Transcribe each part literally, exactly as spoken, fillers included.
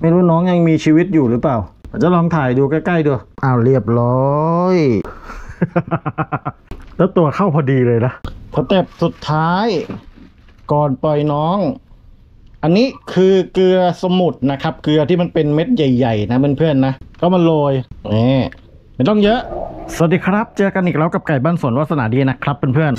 ไม่รู้น้องยังมีชีวิตอยู่หรือเปล่าจะลองถ่ายดูใกล้ๆดูอ้าวเรียบร้อยแล้วตัวเข้าพอดีเลยนะสเต็ปสุดท้ายก่อนปล่อยน้องอันนี้คือเกลือสมุทรนะครับเกลือที่มันเป็นเม็ดใหญ่ๆนะเพื่อนๆนะก็มาโรยนี่ไม่ต้องเยอะสวัสดีครับเจอกันอีกแล้วกับไก่บ้านสวนวาสนาดีนะครับเพื่อน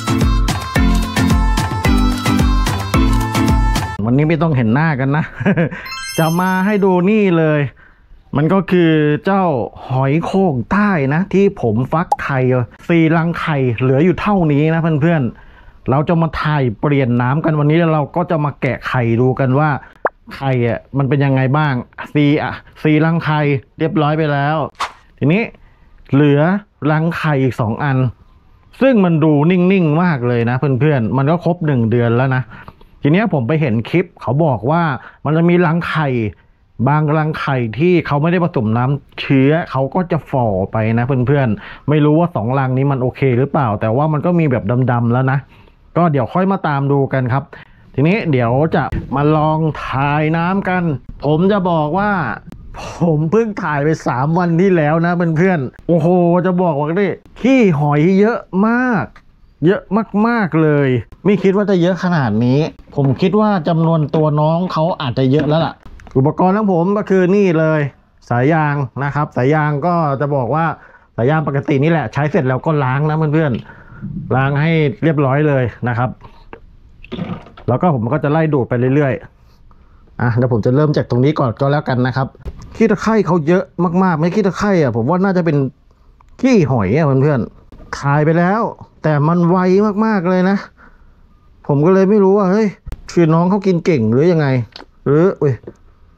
ๆวันนี้ไม่ต้องเห็นหน้ากันนะ จะมาให้ดูนี่เลยมันก็คือเจ้าหอยโข่งใต้นะที่ผมฟักไข่สี่รังไข่เหลืออยู่เท่านี้นะเพื่อนๆเราจะมาถ่ายเปลี่ยนน้ำกันวันนี้เราก็จะมาแกะไข่ดูกันว่าไข่อ่ะมันเป็นยังไงบ้างสี่อ่ะสี่รังไข่เรียบร้อยไปแล้วทีนี้เหลือรังไข่อีกสองอันซึ่งมันดูนิ่งๆมากเลยนะเพื่อนๆมันก็ครบหนึ่งเดือนแล้วนะทีนี้ผมไปเห็นคลิปเขาบอกว่ามันจะมีรังไข่บางรังไข่ที่เขาไม่ได้ผสมน้ำเชื้อเขาก็จะฝ่อไปนะเพื่อนๆไม่รู้ว่าสองรังนี้มันโอเคหรือเปล่าแต่ว่ามันก็มีแบบดำๆแล้วนะก็เดี๋ยวค่อยมาตามดูกันครับทีนี้เดี๋ยวจะมาลองถ่ายน้ำกันผมจะบอกว่าผมเพิ่งถ่ายไปสามวันที่แล้วนะเพื่อนๆโอ้โหจะบอกว่าดิขี้หอยเยอะมากเยอะมากๆเลยไม่คิดว่าจะเยอะขนาดนี้ผมคิดว่าจำนวนตัวน้องเขาอาจจะเยอะแล้วล่ะอุปกรณ์ของผมก็คือนี่เลยสายยางนะครับสายยางก็จะบอกว่าสายยางปกตินี่แหละใช้เสร็จแล้วก็ล้างนะเพื่อนๆล้างให้เรียบร้อยเลยนะครับแล้วก็ผมก็จะไล่ดูดไปเรื่อยๆอ่ะเดี๋ยวผมจะเริ่มจากตรงนี้ก่อนก็แล้วกันนะครับขี้ตะไคร่เขาเยอะมากๆไม่ขี้ตะไคร่อ่ะผมว่าน่าจะเป็นขี้หอยอ่ะเพื่อนๆถ่ายไปแล้วแต่มันไวมากๆเลยนะผมก็เลยไม่รู้ว่าเฮ้ยคือน้องเขากินเก่งหรือยังไงหรือเอ้ย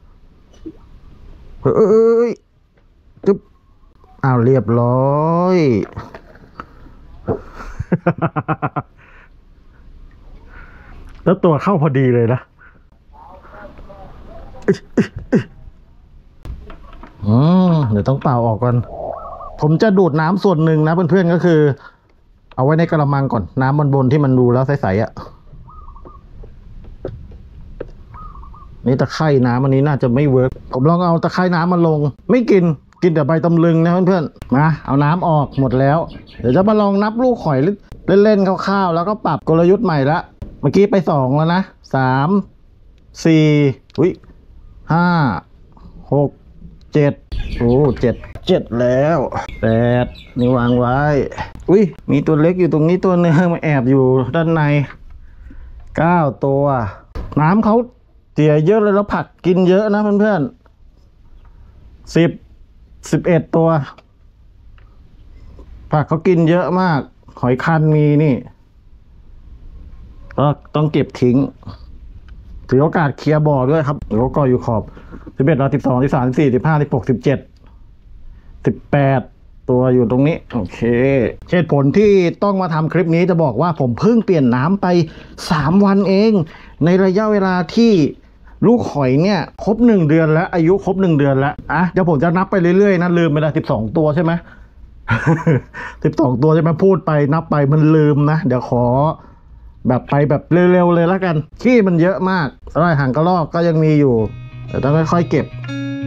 เอ้ยจุ๊บอ้าวเรียบร้อยแล้วตัวเข้าพอดีเลยนะอืมเดี๋ยวต้องเป่าออกก่อนผมจะดูดน้ำส่วนหนึ่งนะเพื่อนๆก็คือเอาไว้ในกระมังก่อนน้ำบนบนที่มันดูแล้วใสๆอ่ะนี่ตะไคร่น้ำอันนี้น่าจะไม่เวิร์กผมลองเอาตะไคร่น้ำมาลงไม่กินกินแต่ใบตำลึงนะเพื่อนๆมาเอาน้ำออกหมดแล้วเดี๋ยวจะมาลองนับลูกหอยเล่นๆคร่าวๆแล้วก็ปรับกลยุทธ์ใหม่ละเมื่อกี้ไปสองแล้วนะสามสี่อุ้ยห้าหกเจ็ดโอ้เจ็ดเจ็ดแล้วแปดนี่วางไว้อุ้ยมีตัวเล็กอยู่ตรงนี้ตัวนึงมาแอบอยู่ด้านในเก้าตัวน้ำเขาเสียเยอะเลยแล้วผักกินเยอะนะเพื่อนๆสิบสิบเอ็ดตัวผักเขากินเยอะมากหอยคันมีนี่ก็ต้องเก็บทิ้งถือโอกาสเคลียร์บ่อด้วยครับแล้วก็อยู่ขอบสิบเอ็ดสิบสองสิบสามสิบสี่สิบห้าสิบหกสิบเจ็ดสิบแปดตัวอยู่ตรงนี้โอเคเหตุผลที่ต้องมาทำคลิปนี้จะบอกว่าผมเพิ่งเปลี่ยนน้ำไปสามวันเองในระยะเวลาที่ลูกหอยเนี่ยครบหนึ่งเดือนแล้วอายุครบหนึ่งเดือนแล้วอ่ะเดี๋ยวผมจะนับไปเรื่อยๆนะลืมไปแล้วสิบสองตัวใช่ไหม สิบสองตัวใช่ไหมพูดไปนับไปมันลืมนะเดี๋ยวขอแบบไปแบบเร็วๆเลยแล้วกันขี้มันเยอะมากสำหรับหางกระรอกก็ยังมีอยู่แต่ต้องค่อยๆเก็บ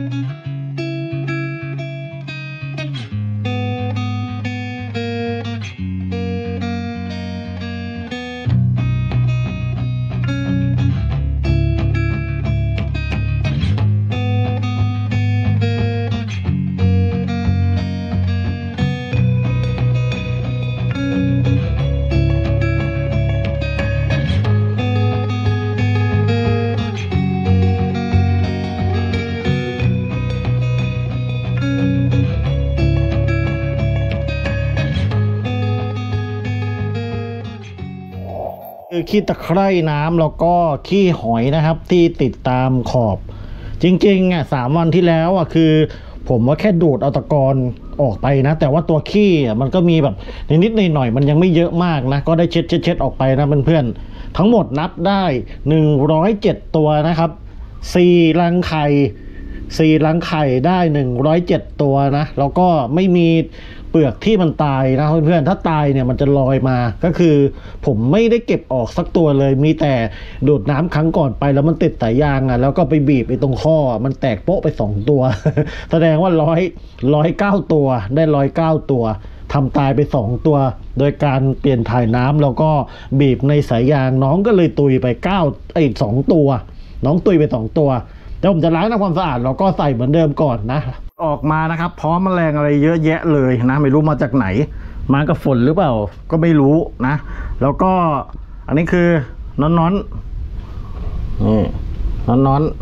คือขี้ตะไคร่น้ำแล้วก็ขี้หอยนะครับที่ติดตามขอบจริงๆอ่ะสามวันที่แล้วอ่ะคือผมว่าแค่ดูดเอาตะกอนออกไปนะแต่ว่าตัวขี้อ่ะมันก็มีแบบนิดๆหน่อยๆมันยังไม่เยอะมากนะก็ได้เช็ดเช็ดเช็ดออกไปนะเพื่อนๆทั้งหมดนับได้หนึ่งร้อยเจ็ดตัวนะครับสี่รังไข่สี่รังไข่ได้หนึ่งร้อยเจ็ดตัวนะแล้วก็ไม่มีเปลือกที่มันตายนะเพื่อนๆถ้าตายเนี่ยมันจะลอยมาก็คือผมไม่ได้เก็บออกสักตัวเลยมีแต่ดูดน้ำครั้งก่อนไปแล้วมันติดสายยางอ่ะแล้วก็ไปบีบไปตรงข้อมันแตกโป๊ะไปสองตัว แสดงว่าร้อยร้อยเก้าตัวได้ร้อยเก้าตัวทำตายไปสองตัวโดยการเปลี่ยนถ่ายน้ำแล้วก็บีบในสายยางน้องก็เลยตุยไปเก้าไอ้สองตัวน้องตุยไปสองตัวเดี๋ยวผมจะล้างทำความสะอาดแล้วก็ใส่เหมือนเดิมก่อนนะออกมานะครับพร้อมแมลงอะไรเยอะแยะเลยนะไม่รู้มาจากไหนมากับฝนหรือเปล่าก็ไม่รู้นะแล้วก็อันนี้คือน้อนน้อนนี่น้อนน้อน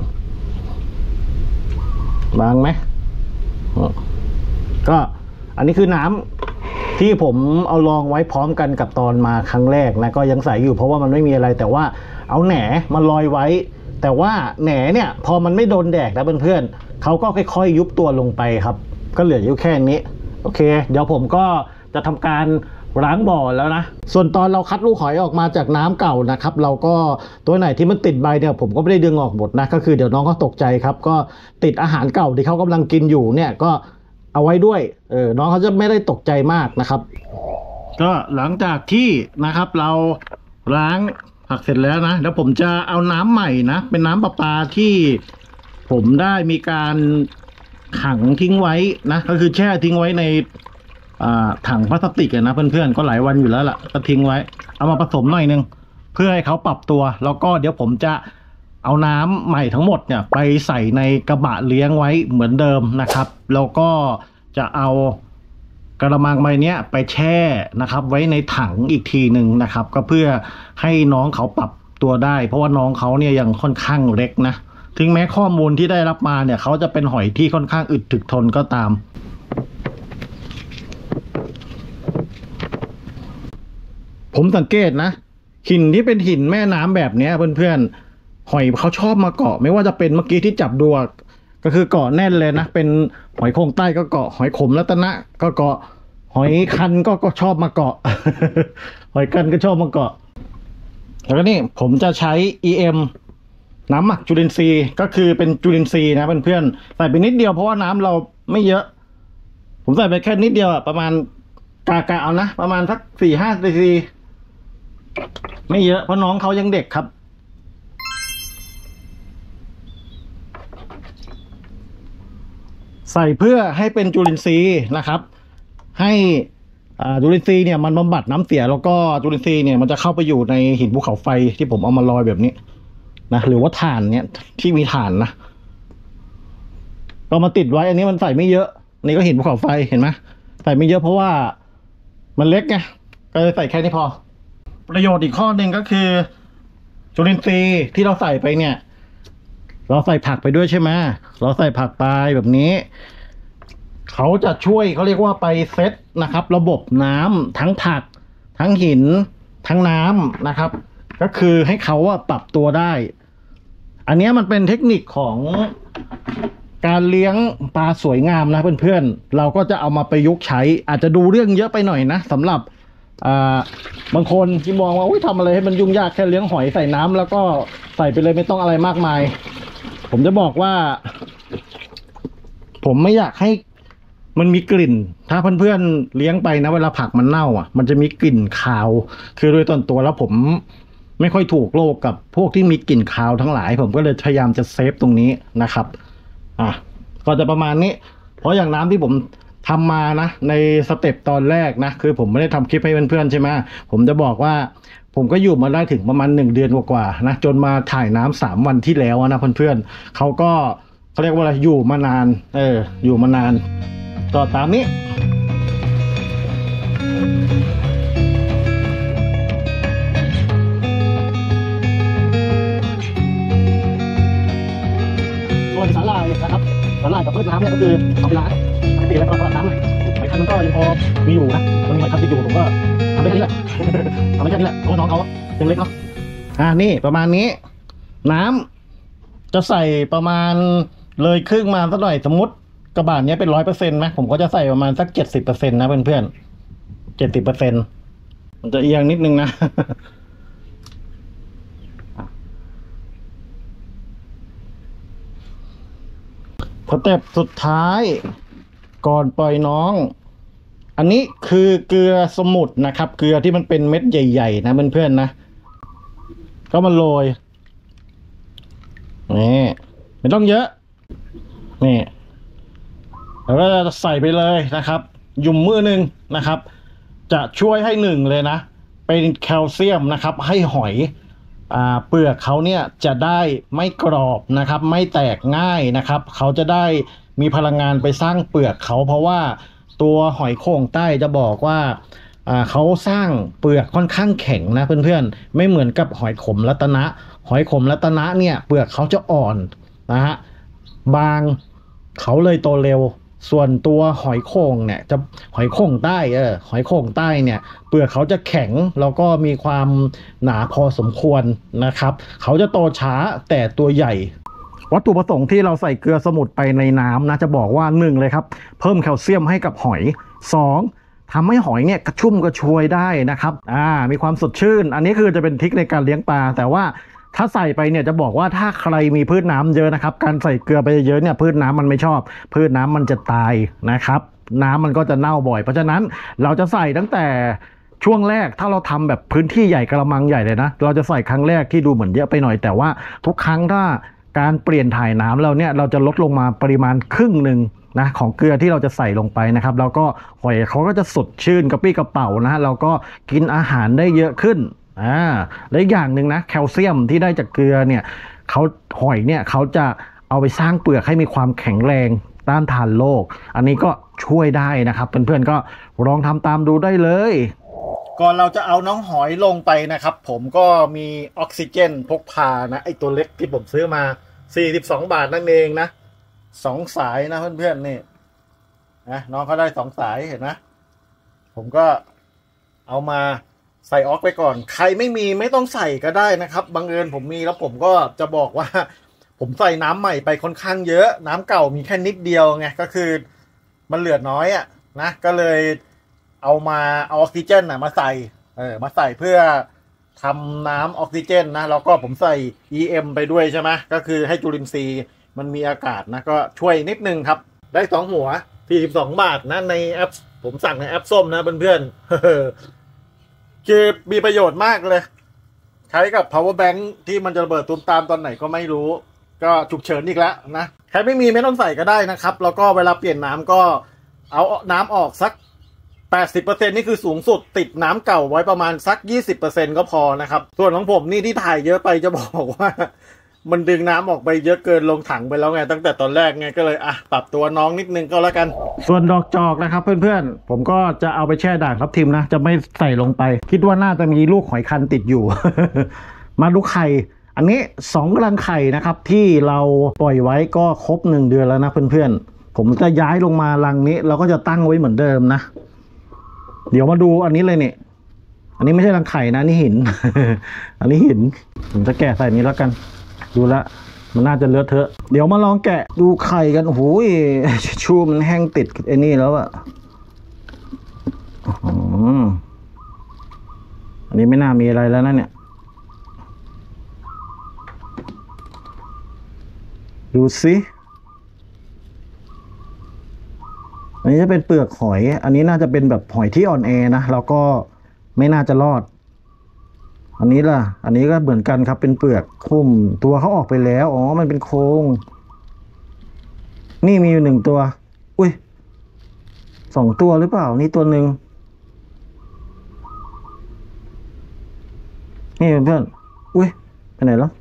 บางไหมก็อันนี้คือน้ำที่ผมเอาลองไว้พร้อมกันกับตอนมาครั้งแรกนะก็ยังใส่อยู่เพราะว่ามันไม่มีอะไรแต่ว่าเอาแหนมาลอยไว้แต่ว่าแหนเนี่ยพอมันไม่โดนแดดแล้วเพื่อนๆเขาก็ค่อยๆยุบตัวลงไปครับก็เหลืออยู่แค่นี้โอเคเดี๋ยวผมก็จะทำการล้างบ่อแล้วนะส่วนตอนเราคัดลูกหอยออกมาจากน้ำเก่านะครับเราก็ตัวไหนที่มันติดใบเนี่ยผมก็ไม่ได้ดึงออกหมดนะก็คือเดี๋ยวน้องก็ตกใจครับก็ติดอาหารเก่าที่เขากำลังกินอยู่เนี่ยก็เอาไว้ด้วยเออน้องเขาจะไม่ได้ตกใจมากนะครับก็หลังจากที่นะครับเราล้างผักเสร็จแล้วนะแล้วผมจะเอาน้ำใหม่นะเป็นน้ำประปาที่ผมได้มีการขังทิ้งไว้นะก็คือแช่ทิ้งไว้ในถังพลาสติกนะเพื่อนๆก็หลายวันอยู่แล้วล่ะก็ทิ้งไว้เอามาผสมหน่อยนึงเพื่อให้เขาปรับตัวแล้วก็เดี๋ยวผมจะเอาน้ำใหม่ทั้งหมดเนี่ยไปใส่ในกระบะเลี้ยงไว้เหมือนเดิมนะครับแล้วก็จะเอากระมังใบนี้ไปแช่นะครับไว้ในถังอีกทีหนึ่งนะครับก็เพื่อให้น้องเขาปรับตัวได้เพราะว่าน้องเขาเนี่ยยังค่อนข้างเล็กนะถึงแม้ข้อมูลที่ได้รับมาเนี่ยเขาจะเป็นหอยที่ค่อนข้างอึดถึกทนก็ตามผมสังเกตนะหินที่เป็นหินแม่น้ำแบบนี้เพื่อนๆหอยเขาชอบมาเกาะไม่ว่าจะเป็นเมื่อกี้ที่จับดูก็คือเกาะแน่นเลยนะเป็นหอยโข่งใต้ก็เกาะหอยขมรัตนะก็เกาะหอยคันก็ก็ชอบมาเกาะ หอยคันก็ชอบมาเกาะแล้วก็นี่ผมจะใช้ อี เอ็ม น้ำหมักจุลินทรีย์ก็คือเป็นจุลินทรีย์นะเพื่อนๆใส่ไปนิดเดียวเพราะว่าน้ำเราไม่เยอะผมใส่ไปแค่นิดเดียวอะประมาณกากะเอานะประมาณสักสี่ห้าซีซีไม่เยอะเพราะน้องเขายังเด็กครับใส่เพื่อให้เป็นจุลินทรีย์นะครับให้จุลินทรีย์เนี่ยมันบำบัดน้ำเสียแล้วก็จุลินทรีย์เนี่ยมันจะเข้าไปอยู่ในหินภูเขาไฟที่ผมเอามาลอยแบบนี้นะหรือว่าถ่านเนี่ยที่มีถ่านนะก็มาติดไว้อันนี้มันใส่ไม่เยอะนี่ก็หินภูเขาไฟเห็นไหมใส่ไม่เยอะเพราะว่ามันเล็กไงก็เลยใส่แค่นี้พอประโยชน์อีกข้อหนึ่งก็คือจุลินทรีย์ที่เราใส่ไปเนี่ยเราใส่ผักไปด้วยใช่ไหมเราใส่ผักไปแบบนี้เขาจะช่วยเขาเรียกว่าไปเซตนะครับระบบน้ำทั้งผักทั้งหินทั้งน้ำนะครับก็คือให้เขาว่าปรับตัวได้อันนี้มันเป็นเทคนิคของการเลี้ยงปลาสวยงามนะเพื่อนๆเราก็จะเอามาประยุกต์ใช้อาจจะดูเรื่องเยอะไปหน่อยนะสำหรับอ่าบางคนที่มองว่าทำอะไรให้มันยุ่งยากแค่เลี้ยงหอยใส่น้ำแล้วก็ใส่ไปเลยไม่ต้องอะไรมากมายผมจะบอกว่าผมไม่อยากให้มันมีกลิ่นถ้าเพื่อนๆเลี้ยงไปนะเวลาผักมันเน่าอ่ะมันจะมีกลิ่นคาวคือโดยต้นตัวแล้วผมไม่ค่อยถูกโลกกับพวกที่มีกลิ่นคาวทั้งหลายผมก็เลยพยายามจะเซฟตรงนี้นะครับอ่ะก็จะประมาณนี้เพราะอย่างน้ำที่ผมทำมานะในสเต็ปตอนแรกนะคือผมไม่ได้ทำคลิปให้เพื่อนๆใช่ไหมผมจะบอกว่าผมก็อยู่มาได้ถึงประมาณหนึ่งเดือนกว่าๆนะจนมาถ่ายน้ำสามวันที่แล้วนะเพื่อนๆเขาก็เขาเรียกว่าอะไรอยู่มานานเอออยู่มานานก็ตามนี้ส่วนสาหร่ายนะครับสาหร่ายกับพืชน้ำเนี่ยก็คือเอาไปล้างปกติแล้วก็ล้างน้ำใหม่หอยคันมันก็ยังพอมีอยู่นะมันมีหอยคันติดอยู่ผมก็ทำได้แค่นี้แหละทำได้แค่นี้แหละเพราะน้องเขายังเล็กเนาะอ่านี่ประมาณนี้น้ำจะใส่ประมาณเลยครึ่งมาสักหน่อยสมมติกระบะนี้เป็นร้อยเปอร์เซ็นต์ไหมผมก็จะใส่ประมาณสักเจ็ดสิบเปอร์เซ็นต์นะเพื่อนๆเจ็ดสิบเปอร์เซ็นต์มันจะเอียงนิดนึงนะสเต็ปสุดท้ายก่อนปล่อยน้องอันนี้คือเกลือสมุทรนะครับเกลือที่มันเป็นเม็ดใหญ่ๆนะเพื่อนๆนะก็มาโรยนี่ไม่ต้องเยอะนี่แล้วก็จะใส่ไปเลยนะครับยุ่มมือหนึ่งนะครับจะช่วยให้หนึ่งเลยนะเป็นแคลเซียมนะครับให้หอยอ่าเปลือกเขาเนี่ยจะได้ไม่กรอบนะครับไม่แตกง่ายนะครับเขาจะได้มีพลังงานไปสร้างเปลือกเขาเพราะว่าตัวหอยโข่งใต้จะบอกว่าอ่าเขาสร้างเปลือกค่อนข้างแข็งนะเพื่อนๆไม่เหมือนกับหอยขมรัตนะหอยขมรัตนะเนี่ยเปลือกเขาจะอ่อนนะฮะบางเขาเลยโตเร็วส่วนตัวหอยโข่งเนี่ยจะหอยโข่งใต้เออหอยโข่งใต้เนี่ยเปลือกเขาจะแข็งแล้วก็มีความหนาพอสมควรนะครับเขาจะโตช้าแต่ตัวใหญ่วัตถุประสงค์ที่เราใส่เกลือสมุทรไปในน้ำนะจะบอกว่าหนึ่งเลยครับเพิ่มแคลเซียมให้กับหอยสองทำให้หอยเนี่ยกระชุ่มกระชวยได้นะครับอ่ามีความสดชื่นอันนี้คือจะเป็นทริคในการเลี้ยงปลาแต่ว่าถ้าใส่ไปเนี่ยจะบอกว่าถ้าใครมีพืชน้ำเยอะนะครับการใส่เกลือไปเยอะเนี่ยพืชน้ำมันไม่ชอบพืชน้ำมันจะตายนะครับน้ำมันก็จะเน่าบ่อยเพราะฉะนั้นเราจะใส่ตั้งแต่ช่วงแรกถ้าเราทำแบบพื้นที่ใหญ่กระมังใหญ่เลยนะเราจะใส่ครั้งแรกที่ดูเหมือนเยอะไปหน่อยแต่ว่าทุกครั้งถ้าการเปลี่ยนถ่ายน้ำเราเนี่ยเราจะลดลงมาปริมาณครึ่งหนึ่งนะของเกลือที่เราจะใส่ลงไปนะครับแล้วก็หอยเขาก็จะสดชื่นกระปี้กระเป๋านะเราก็กินอาหารได้เยอะขึ้นอ่าและอย่างหนึ่งนะแคลเซียมที่ได้จากเกลือเนี่ยเขาหอยเนี่ยเขาจะเอาไปสร้างเปลือกให้มีความแข็งแรงต้านทานโรคอันนี้ก็ช่วยได้นะครับเพื่อนๆก็ลองทำตามดูได้เลยก่อนเราจะเอาน้องหอยลงไปนะครับผมก็มีออกซิเจนพกพานะไอตัวเล็กที่ผมซื้อมาสี่สิบสองบาทนั่นเองนะสองสายนะเพื่อนๆนี่นะน้องเขาได้สองสายเห็นไหมผมก็เอามาใส่ออกไปก่อนใครไม่มีไม่ต้องใส่ก็ได้นะครับบังเอิญผมมีแล้วผมก็จะบอกว่าผมใส่น้ำใหม่ไปค่อนข้างเยอะน้ำเก่ามีแค่นิดเดียวไงก็คือมันเหลือน้อยอ่ะนะก็เลยเอามาเอาออกซิเจนนะมาใส่เออมาใส่เพื่อทำน้ำออกซิเจนนะแล้วก็ผมใส่ อี เอ็ม ไปด้วยใช่ไหมก็คือให้จุลินทรีย์มันมีอากาศนะก็ช่วยนิดนึงครับได้สองหัวสี่สิบสองบาทนะในแอปผมสั่งในแอปส้มนะเพื่อนๆคือมีประโยชน์มากเลยใช้กับ power bank ที่มันจะระเบิดตูมตามตอนไหนก็ไม่รู้ก็ฉุกเฉินอีกแล้วนะใครไม่มีไม่ต้องใส่ก็ได้นะครับแล้วก็เวลาเปลี่ยนน้ำก็เอาน้ำออกสัก แปดสิบเปอร์เซ็นต์ นี่คือสูงสุดติดน้ำเก่าไว้ประมาณสัก ยี่สิบเปอร์เซ็นต์ ก็พอนะครับส่วนของผมนี่ที่ถ่ายเยอะไปจะบอกว่ามันดึงน้ำออกไปเยอะเกินลงถังไปแล้วไงตั้งแต่ตอนแรกไงก็เลยอ่ะปรับตัวน้องนิดนึงก็แล้วกันส่วนดอกจอกนะครับเพื่อนๆผมก็จะเอาไปแช่ด่างทับทิมนะจะไม่ใส่ลงไปคิดว่าน่าจะมีลูกหอยคันติดอยู่ มาดูไข่อันนี้สองรังไข่นะครับที่เราปล่อยไว้ก็ครบหนึ่งเดือนแล้วนะเพื่อนๆผมจะย้ายลงมารังนี้เราก็จะตั้งไว้เหมือนเดิมนะเดี๋ยวมาดูอันนี้เลยเนี่ยอันนี้ไม่ใช่รังไข่นะนี่หิน อันนี้หินผมจะแกะใส่นี้แล้วกันดูละมันน่าจะเลอะเทอะเดี๋ยวมาลองแกะดูไข่กันโอ้โหชูมันแห้งติดไอ้นี่แล้วอะอันนี้ไม่น่ามีอะไรแล้วนะเนี่ยดูสิอันนี้จะเป็นเปลือกหอยอันนี้น่าจะเป็นแบบหอยที่อ่อนแอนะแล้วก็ไม่น่าจะรอดอันนี้ล่ะอันนี้ก็เหมือนกันครับเป็นเปลือกคุ้มตัวเขาออกไปแล้วอ๋อมันเป็นโครงนี่มีอยู่หนึ่งตัวอุ้ยสองตัวหรือเปล่านี่ตัวหนึ่งนี่เพื่อนอุ้ยไปไหนแล้ว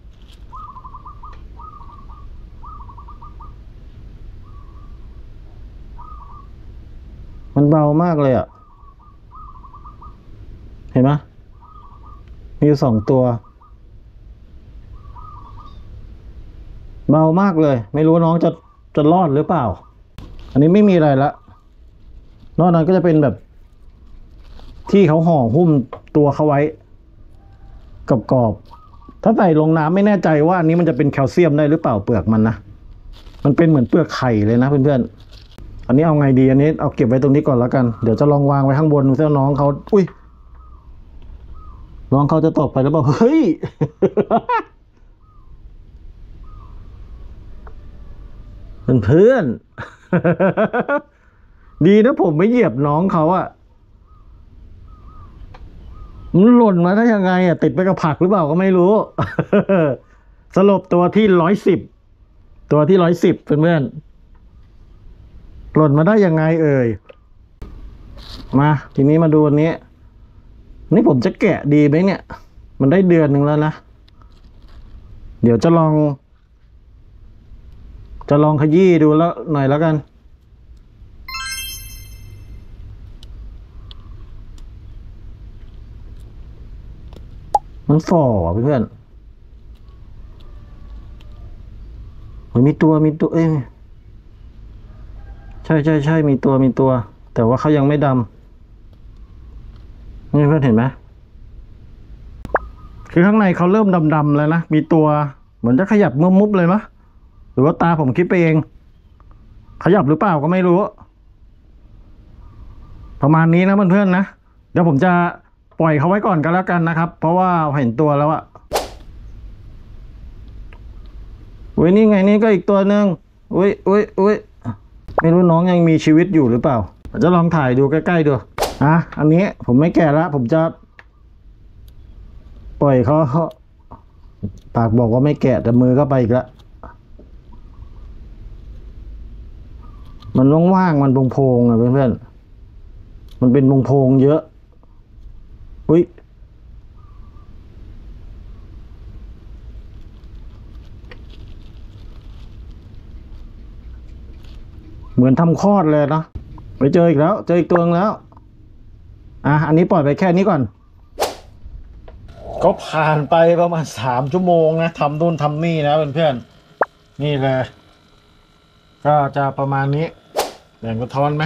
มันเบามากเลยอ่ะเห็นไหมมีอยู่สองตัวเบามากเลยไม่รู้น้องจะจะรอดหรือเปล่าอันนี้ไม่มีอะไรละนอกนั้นก็จะเป็นแบบที่เขาห่อหุ้มตัวเขาไว้กรอบๆถ้าใส่ลงน้ำไม่แน่ใจว่าอันนี้มันจะเป็นแคลเซียมได้หรือเปล่าเปลือกมันนะมันเป็นเหมือนเปลือกไข่เลยนะเพื่อนๆอันนี้เอาไงดีอันนี้เอาเก็บไว้ตรงนี้ก่อนแล้วกันเดี๋ยวจะลองวางไว้ข้างบนเพื่อน้องเขาอุ้ยน้องเขาจะตกไปแล้วบอกเฮ้ยเพื่อนๆ ดีนะผมไม่เหยียบน้องเขาอะมันหล่นมาได้ยังไงอะติดไปกับผักหรือเปล่าก็ไม่รู้ สรุปตัวที่ร้อยสิบตัวที่ร้อยสิบเพื่อนๆหล่นมาได้ยังไงเอ่ยมาทีนี้มาดูอันนี้นี่ผมจะแกะดีไหมเนี่ยมันได้เดือนหนึ่งแล้วนะเดี๋ยวจะลอง จะลองขยี้ดูแล้วหน่อยแล้วกันมันฝ่อเพื่อนเฮ้ยมีตัวมีตัวเอ้ยใช่ใช่ใช่มีตัวมีตัวแต่ว่าเขายังไม่ดำนี่เพื่อนเห็นไหมคือข้างในเขาเริ่มดำๆแล้วนะมีตัวเหมือนจะขยับมุบๆเลยมะหรือว่าตาผมคิดไปเองขยับหรือเปล่าก็ไม่รู้ประมาณนี้นะเพื่อนๆนะเดี๋ยวผมจะปล่อยเขาไว้ก่อนก็แล้วกันนะครับเพราะว่าเห็นตัวแล้วอะอุ้ยนี่ไงนี่ก็อีกตัวหนึ่งอุ้ยอุ้ยอุ้ยไม่รู้น้องยังมีชีวิตอยู่หรือเปล่าจะลองถ่ายดูใกล้ๆดูอ่ะอันนี้ผมไม่แก่แล้วผมจะปล่อยเขาปากบอกว่าไม่แกะแต่มือก็ไปอีกแล้วมันว่างๆมันโพงๆอะเพื่อนๆมันเป็นโพงๆเยอะอุ้ยเหมือนทำคลอดเลยนะไปเจออีกแล้วเจออีกตัวนึงแล้วอ่ะอันนี้ปล่อยไปแค่นี้ก่อนก็ผ่านไปประมาณสามชั่วโมงนะทำนู่นทำนี่นะเพื่อนๆนี่เลยก็จะประมาณนี้แบ่งกระท้อนไหม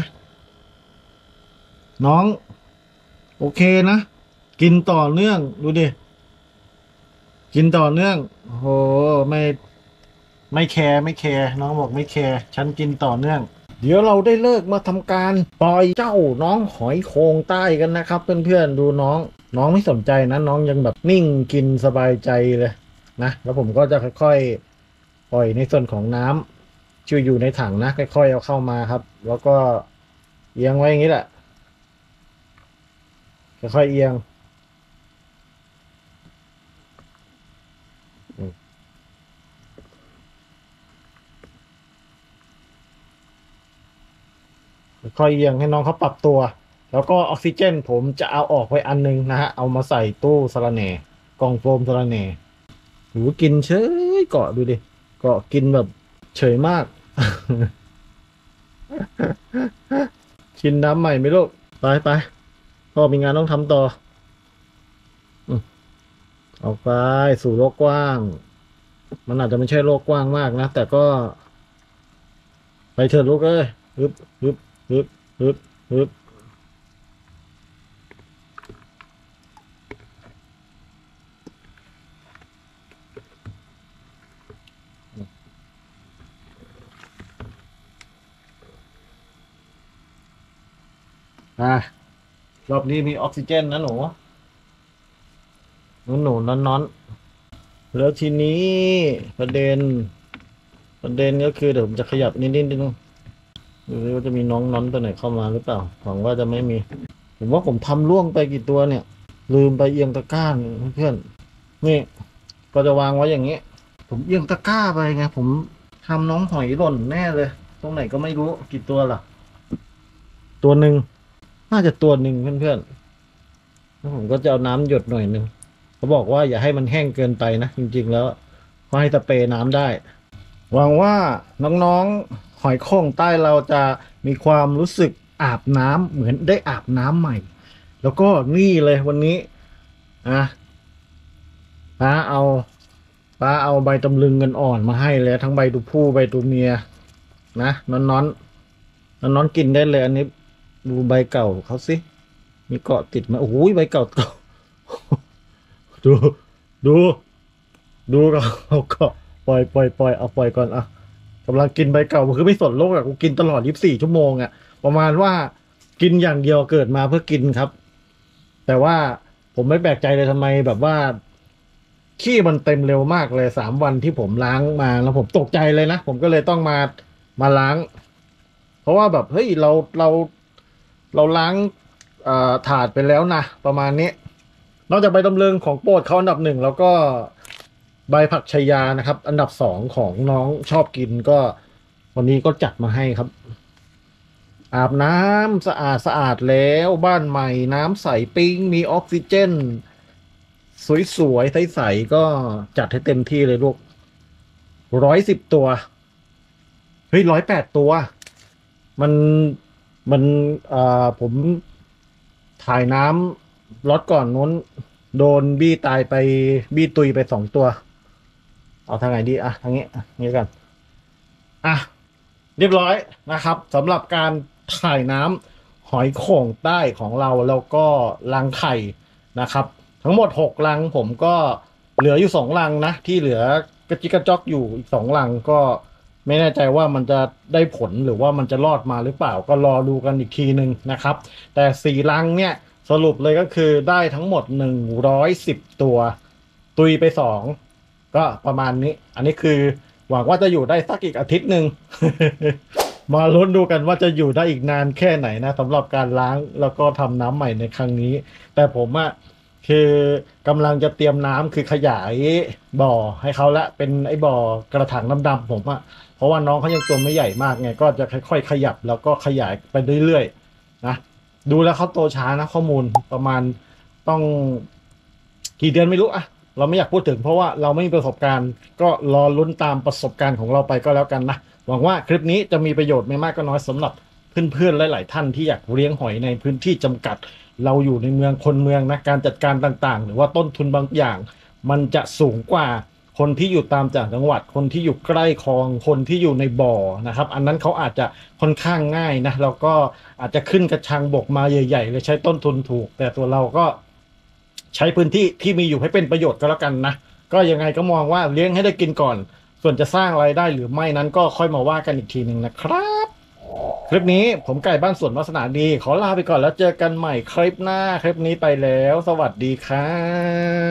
น้องโอเคนะกินต่อเนื่องดูดิกินต่อเนื่องโอ้โหไม่ไม่แคร์ไม่แคร์น้องบอกไม่แคร์ฉันกินต่อเนื่องเดี๋ยวเราได้เลิกมาทำการปล่อยเจ้าน้องหอยโขงใต้กันนะครับเพื่อนๆดูน้องน้องไม่สนใจนะน้องยังแบบนิ่งกินสบายใจเลยนะแล้วผมก็จะค่อยๆปล่อยในส่วนของน้ำที่อยู่ในถังนะค่อยๆเอาเข้ามาครับแล้วก็เอียงไว้อย่างนี้แหละค่อยๆเอียงค่อยๆเอียงให้น้องเขาปรับตัวแล้วก็ออกซิเจนผมจะเอาออกไว้อันนึงนะฮะเอามาใส่ตู้สะระแหน่กล่องโฟมสะระแหน่หูกินเฉยเกาะดูดิเกาะกินแบบเฉยมากกินน้ำใหม่ไหมลูกไปไปพ่อมีงานต้องทำต่อออกไปสู่โลกกว้างมันอาจจะไม่ใช่โลกกว้างมากนะแต่ก็ไปเถอะลูกเอ้ยฮึบฮึบฮึบฮึบฮึบอ่ะรอบนี้มีออกซิเจนนะหนูหนูหนูนอนนอนแล้วทีนี้ประเด็นประเด็นก็คือเดี๋ยวผมจะขยับนิดนิดนึงดูว่าจะมีน้องน้อนตัวไหนเข้ามาหรือเปล่าหวังว่าจะไม่มีผมว่าผมทำล่วงไปกี่ตัวเนี่ยลืมไปเอียงตะกร้าเพื่อนนี่ก็จะวางไว้อย่างนี้ผมเอียงตะกร้าไปไงผมทำน้องหอยหล่นแน่เลยตรงไหนก็ไม่รู้กี่ตัวล่ะตัวหนึ่งน่าจะตัวหนึ่งเพื่อนๆแล้วผมก็จะเอาน้ำหยดหน่อยหนึ่งเขาบอกว่าอย่าให้มันแห้งเกินไปนะจริงๆแล้วก็ให้สเปรย์น้ำได้หวังว่าน้องๆหอยโข่งใต้เราจะมีความรู้สึกอาบน้ำเหมือนได้อาบน้ำใหม่แล้วก็นี่เลยวันนี้อ่ะป้าเอาป้าเอาใบตำลึงเงินอ่อนมาให้เลยทั้งใบตัวผู้ใบตัวเมียนะนอนนอนนอนนอนกินได้เลยอันนี้ดูใบเก่าเขาสิมีเกาะติดมาโอ้โหใบเก่าเก่าดูดูดูเก่าเกาะปล่อยปล่อยปล่อยเอาปล่อยก่อนอ่ะกำลังกินใบเก่าคือไม่สนโลกอ่ะกูกินตลอดยี่สิบสี่ชั่วโมงอ่ะประมาณว่ากินอย่างเดียวเกิดมาเพื่อกินครับแต่ว่าผมไม่แปลกใจเลยทำไมแบบว่าขี้มันเต็มเร็วมากเลยสามวันที่ผมล้างมาแล้วผมตกใจเลยนะผมก็เลยต้องมามาล้าง เพราะว่าแบบเฮ้ยเราเราเราล้างอ่าถาดไปแล้วนะประมาณนี้นอกจากใบตำลึงของโปรดเขาอันดับหนึ่งแล้วก็ใบผักชายานะครับ อันดับสองของน้องชอบกินก็วันนี้ก็จัดมาให้ครับ อาบน้ำสะอาดสะอาดแล้วบ้านใหม่น้ำใสปิ้งมีออกซิเจน สวยๆใสๆก็จัดให้เต็มที่เลยลูกร้อยสิบตัวเฮ้ยร้อยแปดตัว มันมันเอ่อผมถ่ายน้ำล็อตก่อนนู้นโดนบี้ตายไปบี้ตุยไปสองตัว เอาทางไหนดีอะทางนี้อะนี้กันอ่ะเรียบร้อยนะครับสำหรับการถ่ายน้ำหอยโข่งใต้ของเราแล้วก็รังไข่นะครับ ทั้งหมดหกรังผมก็เหลืออยู่สองรังนะที่เหลือกระจิกกระจอกอยู่อีกสองรังก็ไม่แน่ใจว่ามันจะได้ผลหรือว่ามันจะรอดมาหรือเปล่าก็รอดูกันอีกทีหนึ่งนะครับ แต่สี่รังเนี่ยสรุปเลยก็คือได้ทั้งหมดหนึ่งร้อยสิบตัว ตุยไปสองก็ประมาณนี้ อันนี้คือหวังว่าจะอยู่ได้สักอีกอาทิตย์หนึ่ง มาลุ้นดูกันว่าจะอยู่ได้อีกนานแค่ไหนนะสำหรับการล้างแล้วก็ทำน้ำใหม่ในครั้งนี้ แต่ผมอะคือกำลังจะเตรียมน้ำคือขยายบ่อให้เขาละเป็นไอ้บ่อกระถางดำๆผมอะเพราะว่าน้องเขายังตัวไม่ใหญ่มากไงก็จะค่อยๆขยับแล้วก็ขยายไปเรื่อยๆนะดูแล้วเขาโตช้านะข้อมูลประมาณต้องกี่เดือนไม่รู้อะเราไม่อยากพูดถึงเพราะว่าเราไม่มีประสบการณ์ก็รอลุ้นตามประสบการณ์ของเราไปก็แล้วกันนะหวังว่าคลิปนี้จะมีประโยชน์ไม่มากก็น้อยสำหรับเพื่อนๆหลายๆท่านที่อยากเลี้ยงหอยในพื้นที่จำกัดเราอยู่ในเมืองคนเมืองนะการจัดการต่างๆหรือว่าต้นทุนบางอย่างมันจะสูงกว่าคนที่อยู่ตามต่างจังหวัดคนที่อยู่ใกล้คลองคนที่อยู่ในบ่อนะครับอันนั้นเขาอาจจะค่อนข้างง่ายนะแล้วก็อาจจะขึ้นกระชังบกมาใหญ่ๆเลยใช้ต้นทุนถูกแต่ตัวเราก็ใช้พื้นที่ที่มีอยู่ให้เป็นประโยชน์ก็แล้วกันนะก็ยังไงก็มองว่าเลี้ยงให้ได้กินก่อนส่วนจะสร้างรายได้หรือไม่นั้นก็ค่อยมาว่ากันอีกทีหนึ่งนะครับคลิปนี้ผมไก่บ้านสวนวาสนาดีขอลาไปก่อนแล้วเจอกันใหม่คลิปหน้าคลิปนี้ไปแล้วสวัสดีครับ